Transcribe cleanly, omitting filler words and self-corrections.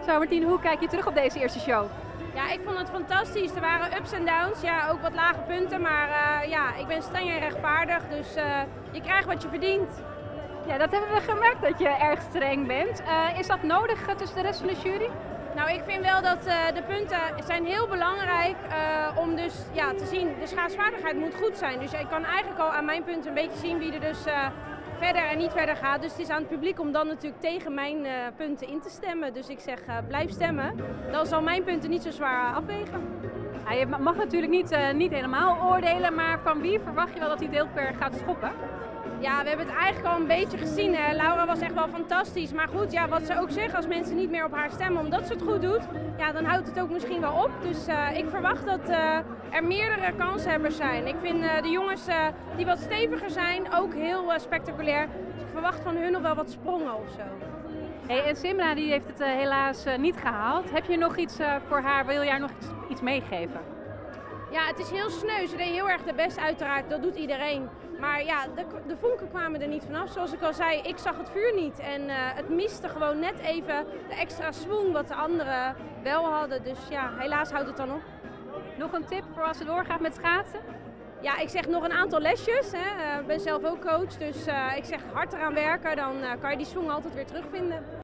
Zo Martien, hoe kijk je terug op deze eerste show? Ja, ik vond het fantastisch. Er waren ups en downs, ja, ook wat lage punten, maar ja, ik ben streng en rechtvaardig, dus je krijgt wat je verdient. Ja, dat hebben we gemerkt dat je erg streng bent. Is dat nodig tussen de rest van de jury? Nou, ik vind wel dat de punten zijn heel belangrijk om dus ja, te zien, de schaatsvaardigheid moet goed zijn. Dus ik kan eigenlijk al aan mijn punten een beetje zien wie er dus verder en niet verder gaat. Dus het is aan het publiek om dan natuurlijk tegen mijn punten in te stemmen. Dus ik zeg blijf stemmen, dan zal mijn punten niet zo zwaar afwegen. Ja, je mag natuurlijk niet helemaal oordelen, maar van wie verwacht je wel dat hij het heel ver gaat schoppen? Ja, we hebben het eigenlijk al een beetje gezien. Hè. Laura was echt wel fantastisch. Maar goed, ja, wat ze ook zegt, als mensen niet meer op haar stemmen omdat ze het goed doet, ja, dan houdt het ook misschien wel op. Dus ik verwacht dat er meerdere kanshebbers zijn. Ik vind de jongens die wat steviger zijn ook heel spectaculair. Dus ik verwacht van hun nog wel wat sprongen of zo. Hey, en Simra die heeft het helaas niet gehaald. Heb je nog iets voor haar? Wil je haar nog iets meegeven? Ja, het is heel sneu. Ze deed heel erg de best uiteraard, dat doet iedereen. Maar ja, de vonken kwamen er niet vanaf. Zoals ik al zei, ik zag het vuur niet. En het miste gewoon net even de extra swoon wat de anderen wel hadden. Dus ja, helaas houdt het dan op. Nog een tip voor als ze doorgaat met schaatsen? Ja, ik zeg nog een aantal lesjes. Ik ben zelf ook coach, dus ik zeg hard eraan werken. Dan kan je die swoon altijd weer terugvinden.